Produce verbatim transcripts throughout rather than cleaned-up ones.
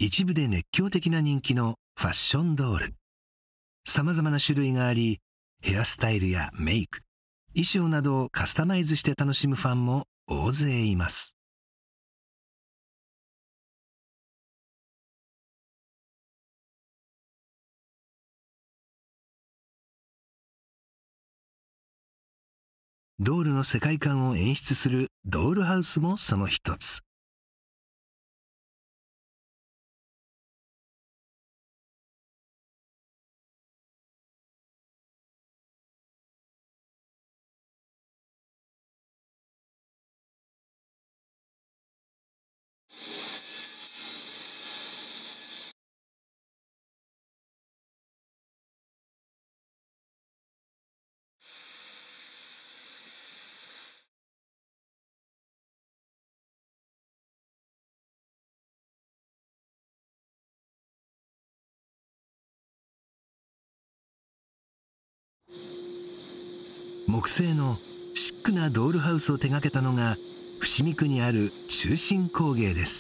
一部で熱狂的な人気のファッションドール。様々な種類があり、ヘアスタイルやメイク、衣装などをカスタマイズして楽しむファンも大勢います。ドールの世界観を演出するドールハウスもその一つ。木製のシックなドールハウスを手掛けたのが伏見区にある中心工芸です。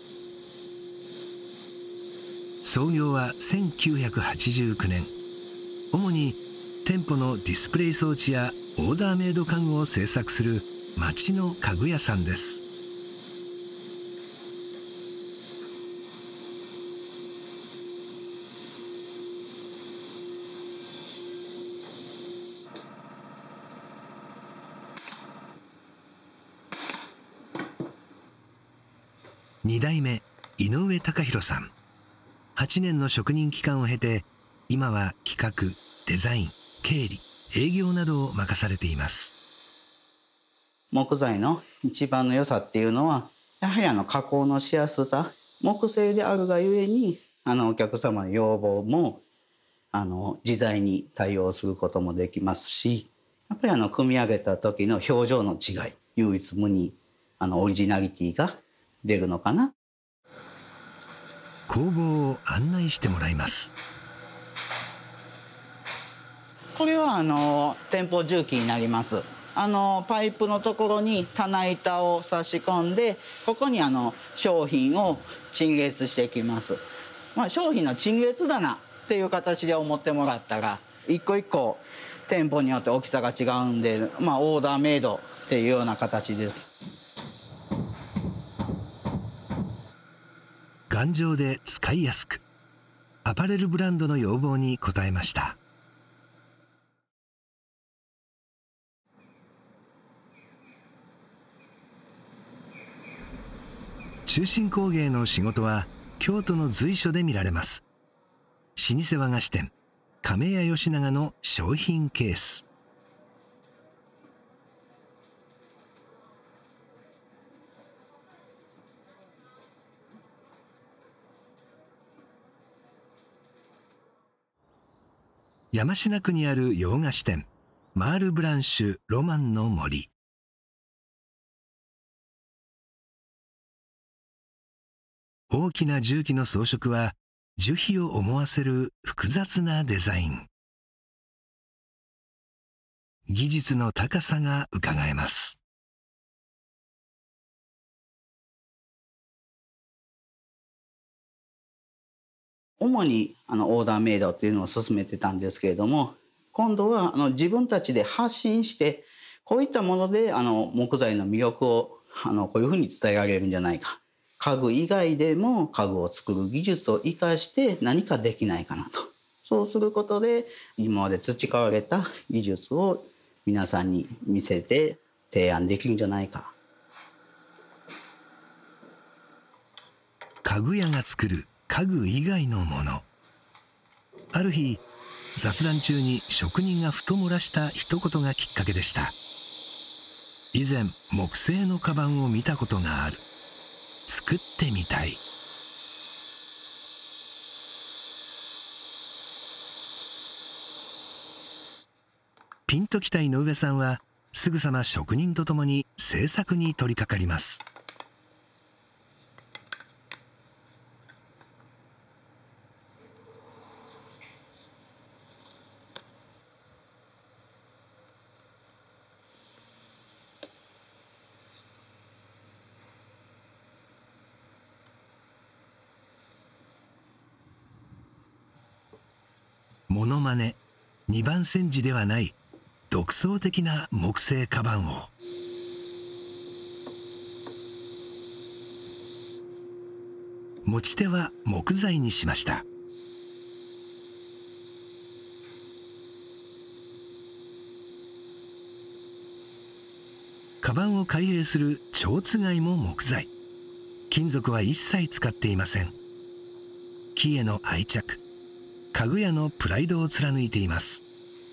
創業はせんきゅうひゃくはちじゅうきゅうねん。主に店舗のディスプレイ装置やオーダーメイド家具を製作する町の家具屋さんです。に代目井上隆弘さん。はちねんの職人期間を経て、今は企画、デザイン、経理、営業などを任されています。 木材の一番の良さっていうのは、やはりあの加工のしやすさ。木製であるがゆえに、あのお客様の要望もあの自在に対応することもできますし、やっぱりあの組み上げた時の表情の違い、唯一無二、あのオリジナリティが出るのかな。 工房を案内してもらいます。 これはあの店舗重機になります。あのパイプのところに棚板を差し込んで、ここにあの商品を陳列していきます。まあ、商品の陳列棚っていう形で思ってもらったら、一個一個店舗によって大きさが違うんで、まあ、オーダーメイドっていうような形です。 頑丈で使いやすく、アパレルブランドの要望に応えました。中心工芸の仕事は京都の随所で見られます。老舗和菓子店亀屋吉永の商品ケース。山科区にある洋菓子店マールブランシュロマンの森。大きな重機の装飾は樹皮を思わせる複雑なデザイン。技術の高さがうかがえます。 主にあのオーダーメイドっていうのを進めてたんですけれども、今度はあの自分たちで発信して、こういったものであの木材の魅力をあのこういうふうに伝えられるんじゃないか。家具以外でも家具を作る技術を生かして何かできないかなと。そうすることで今まで培われた技術を皆さんに見せて提案できるんじゃないか。 家具屋が作る家具以外のもの。ある日雑談中に職人がふと漏らした一言がきっかけでした。以前木製のカバンを見たことがある。作ってみたい。ピンときた井上さんはすぐさま職人とともに製作に取り掛かります。 モノマネ、二番煎じではない独創的な木製カバンを。持ち手は木材にしました。カバンを開閉する蝶つがいも木材。金属は一切使っていません。木への愛着、家具屋のプライドを貫いています。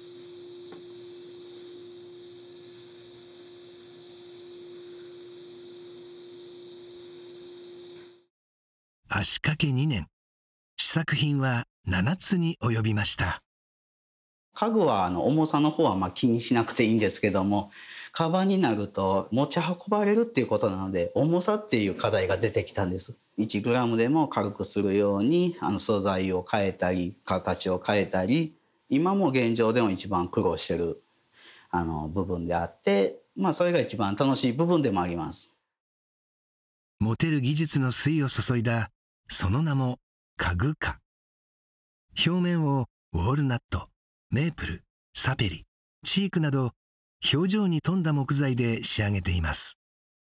足掛けにねん、試作品はななつに及びました。 家具はあの重さの方はまあ気にしなくていいんですけども、カバンになると持ち運ばれるっていうことなので、重さっていう課題が出てきたんです。いちグラムでも軽くするようにあの素材を変えたり形を変えたり、今も現状でも一番苦労してるあの部分であって、まあ、それが一番楽しい部分でもあります。 持てる技術の粋を注いだ、その名も家具化。表面をウォールナット、メープル、サペリ、チークなど表情に富んだ木材で仕上げています。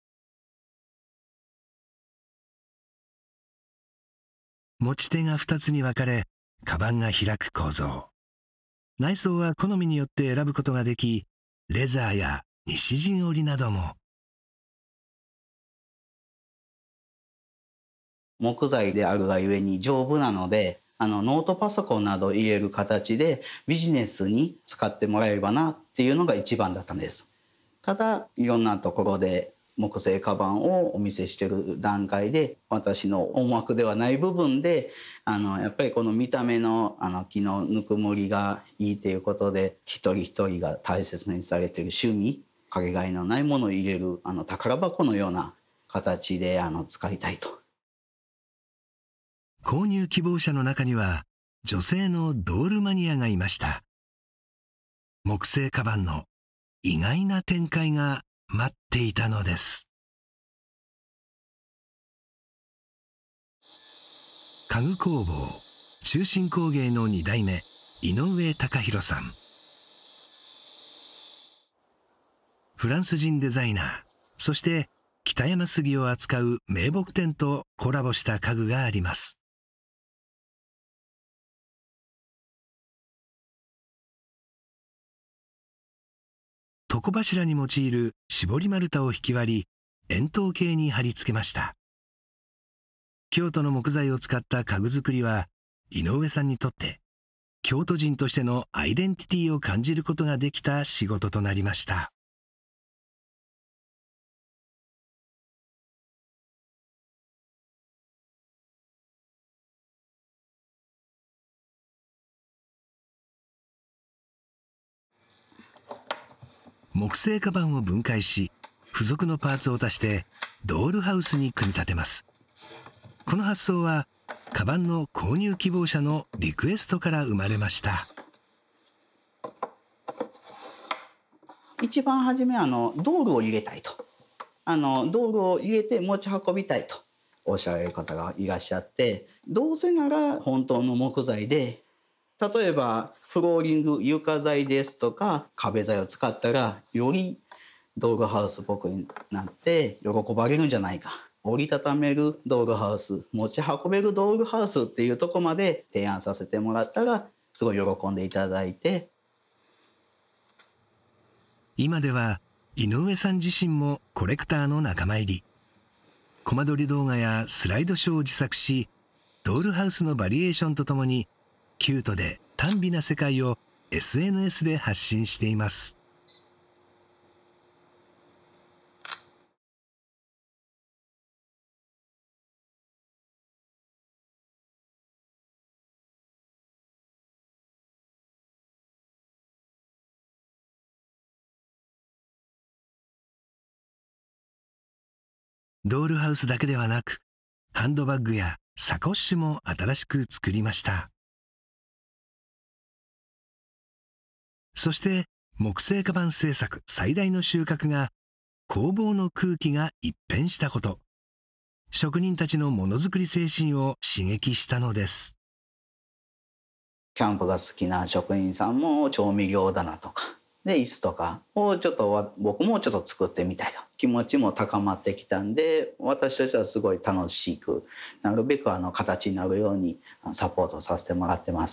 持ち手がふたつに分かれ、カバンが開く構造。内装は好みによって選ぶことができ、レザーや西陣織なども。 木材であるがゆえに丈夫なので、あのノートパソコンなどを入れる形でビジネスに使ってもらえればなっていうのが一番だったんです。ただいろんなところで木製カバンをお見せしている段階で、私の思惑ではない部分であのやっぱりこの見た目のあの木のぬくもりがいいということで、一人一人が大切にされている趣味、かけがえのないものを入れるあの宝箱のような形であの使いたいと。 購入希望者の中には女性のドールマニアがいました。木製カバンの意外な展開が待っていたのです。家具工房中心工芸のに代目、井上貴弘さん。フランス人デザイナー、そして北山杉を扱う名木店とコラボした家具があります。床柱に用いる絞り丸太を引き割り、円筒形に貼り付けました。京都の木材を使った家具作りは、井上さんにとって京都人としてのアイデンティティを感じることができた仕事となりました。木製カバンを分解し、付属のパーツを足してドールハウスに組み立てます。この発想はカバンの購入希望者のリクエストから生まれました。 一番初めあのドールを入れたいと、あのドールを入れて持ち運びたいとおっしゃられる方がいらっしゃって、どうせなら本当の木材で、例えばフローリング、床材ですとか壁材を使ったらよりドールハウスっぽくなって喜ばれるんじゃないか、折りたためるドールハウス、持ち運べるドールハウスっていうところまで提案させてもらったらすごい喜んでいただいて、 今では井上さん自身もコレクターの仲間入り。コマ撮り動画やスライドショーを自作し、ドールハウスのバリエーションとともにキュートで短美な世界を エスエヌエス で発信しています。ドールハウスだけではなく、ハンドバッグやサコッシュも新しく作りました。そして木製カバン製作最大の収穫が、工房の空気が一変したこと。職人たちのものづくり精神を刺激したのです。 キャンプが好きな職人さんも調味料棚とかで椅子とかをちょっと僕もちょっと作ってみたいと気持ちも高まってきたんで、私としてはすごい楽しくなるべくあの形になるようにサポートさせてもらってます。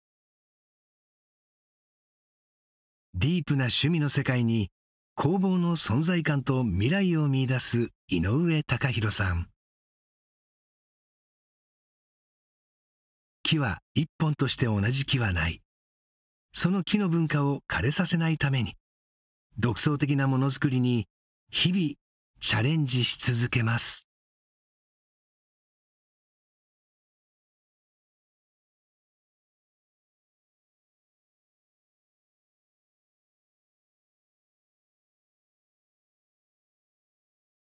ディープな趣味の世界に工房の存在感と未来を見出す井上貴博さん。木は一本として同じ木はない。その木の文化を枯れさせないために、独創的なものづくりに日々チャレンジし続けます。